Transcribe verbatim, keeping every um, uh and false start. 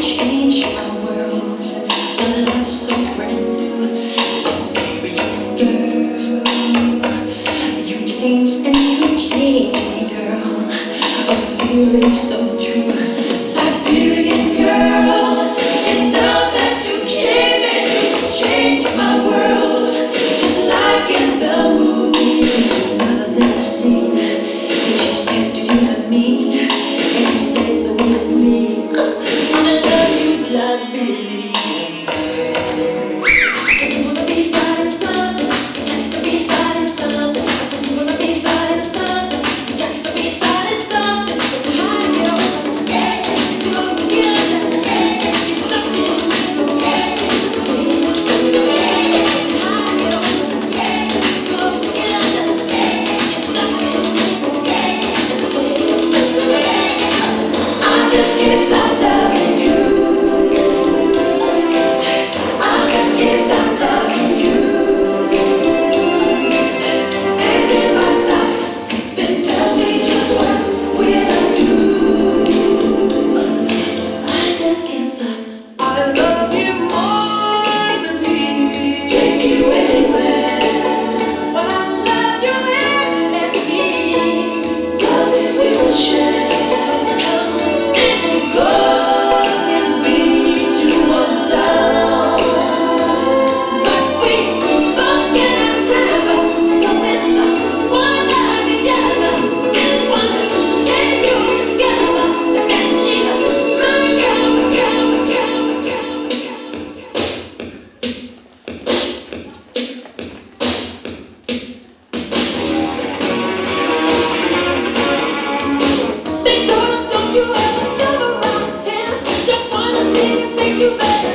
change my world. Your love's so brand new, baby, girl. You came and you changed me, girl. A feeling so true, Liberian girl. And now that you came and you changed my world, just like in the movies. I was in a scene, and she says, "Do you love me?" And he says, "So is me." I love you, Liberian girl. So you wanna be starting something, got to be starting something. So you wanna be starting something, got to be starting something. High, you know, yeah, you know, get under, yeah, it's nothing, yeah, high, you know, yeah, you know, get under, yeah, it's nothing, yeah. I just can't stop loving you. I just can't stop loving you. And if I stop, then tell me just what will I do? I just can't stop. I love you more than me. Take you anywhere. But I love you endlessly. Love it we will share. So come and go with me to one town. But we both can forever. So it's one or the other. And one day you discover that she's my girl, girl, girl, girl, girl. They told us don't you ever come around here. Don't wanna see you, make you better.